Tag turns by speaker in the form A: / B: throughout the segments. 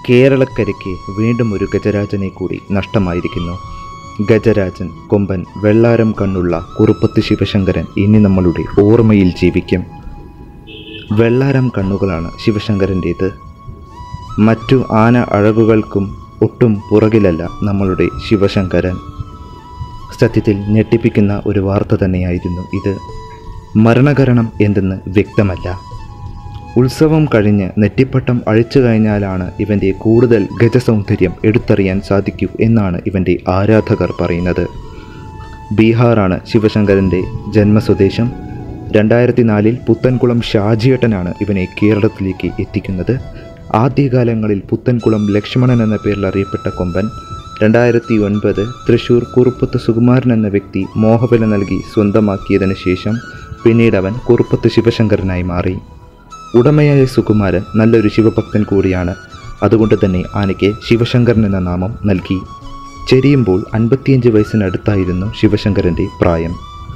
A: കേരളക്കരയ്ക്ക് വീണ്ടും ഒരു ഗജരാജനെ കൂടി നഷ്ടമായിരിക്കുന്നു. ഗജരാജൻ, കൊമ്പൻ, വെള്ളാരം കണ്ണുള്ള കുറുപ്പത്ത് ശിവശങ്കരൻ ഇനി നമ്മളുടെ ഓർമ്മയിൽ ജീവിക്കും. വെള്ളാരം കണ്ണുകളാണ് ശിവശങ്കരൻ്റേത്. മറ്റു ആന അഴകുകൾക്കും ഒട്ടും പുറകിലല്ല നമ്മളുടെ ശിവശങ്കരൻ. സത്യത്തിൽ ഞെട്ടിപ്പിക്കുന്ന ഒരു വാർത്ത തന്നെയായിരുന്നു ഇത്. മരണകാരണം എന്തെന്ന് വ്യക്തമല്ല. ഉത്സവം കഴിഞ്ഞ് നെറ്റിപ്പട്ടം അഴിച്ചു കഴിഞ്ഞാലാണ് ഇവൻ്റെ കൂടുതൽ ഗജസൗന്ദര്യം എടുത്തറിയാൻ സാധിക്കൂ എന്നാണ് ഇവൻ്റെ ആരാധകർ പറയുന്നത്. ബീഹാറാണ് ശിവശങ്കരൻ്റെ ജന്മസ്വദേശം. 2004 പുത്തൻകുളം ഷാജിയേട്ടനാണ് ഇവനെ കേരളത്തിലേക്ക് എത്തിക്കുന്നത്. ആദ്യകാലങ്ങളിൽ പുത്തൻകുളം ലക്ഷ്മണൻ എന്ന പേരിൽ അറിയപ്പെട്ട കൊമ്പൻ 2009 തൃശ്ശൂർ കുറുപ്പത്ത് സുകുമാരൻ എന്ന വ്യക്തി മോഹവില നൽകി സ്വന്തമാക്കിയതിനു ശേഷം പിന്നീട് അവൻ കുറുപ്പത്ത് ശിവശങ്കരനായി മാറി. ഉടമയായ സുകുമാരൻ നല്ലൊരു ശിവഭക്തൻ കൂടിയാണ്. അതുകൊണ്ട് തന്നെ ആനയ്ക്ക് ശിവശങ്കരൻ എന്ന നാമം നൽകി. ചെരിയുമ്പോൾ 55 വയസ്സിനടുത്തായിരുന്നു ശിവശങ്കരൻ്റെ പ്രായം.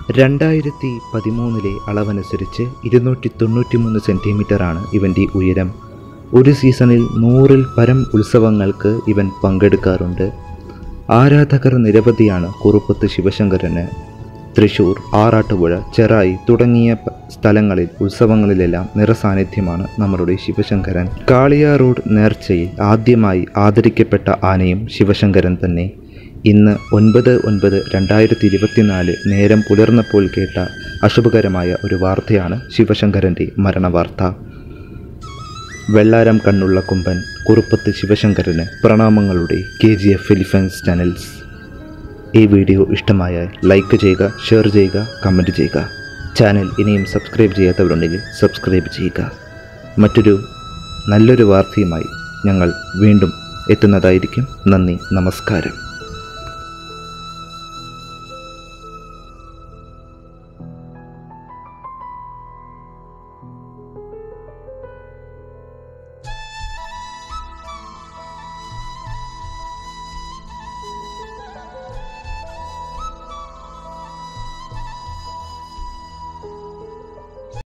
A: 2013 അളവനുസരിച്ച് 293 സെൻറ്റിമീറ്ററാണ് ഇവൻ്റെ ഉയരം. ഒരു സീസണിൽ 100-ൽ പരം ഉത്സവങ്ങൾക്ക് ഇവൻ പങ്കെടുക്കാറുണ്ട്. ആരാധകർ നിരവധിയാണ് കുറുപ്പത്ത് ശിവശങ്കരന്. തൃശ്ശൂർ, ആറാട്ടുപുഴ, ചെറായി തുടങ്ങിയ സ്ഥലങ്ങളിൽ ഉത്സവങ്ങളിലെല്ലാം നിറസാന്നിധ്യമാണ് നമ്മളുടെ ശിവശങ്കരൻ. കാളിയ റോഡ് നേർച്ചയിൽ ആദ്യമായി ആദരിക്കപ്പെട്ട ആനയും ശിവശങ്കരൻ തന്നെ. ഇന്ന് 9/9/2024 നേരം പുലർന്നപ്പോൾ കേട്ട അശുഭകരമായ ഒരു വാർത്തയാണ് ശിവശങ്കരൻ്റെ മരണവാർത്ത. വെള്ളാരം കണ്ണുള്ള കൊമ്പൻ കുറുപ്പത്ത് ശിവശങ്കരന് പ്രണാമങ്ങളുടെ KGF എലിഫൻസ് ചാനൽസ്. ഈ വീഡിയോ ഇഷ്ടമായാൽ ലൈക്ക് ചെയ്യുക, ഷെയർ ചെയ്യുക, കമൻറ്റ് ചെയ്യുക. ചാനൽ ഇനിയും സബ്സ്ക്രൈബ് ചെയ്യാത്തവരുണ്ടെങ്കിൽ സബ്സ്ക്രൈബ് ചെയ്യുക. മറ്റൊരു നല്ലൊരു വാർത്തയുമായി ഞങ്ങൾ വീണ്ടും എത്തുന്നതായിരിക്കും. നന്ദി, നമസ്കാരം.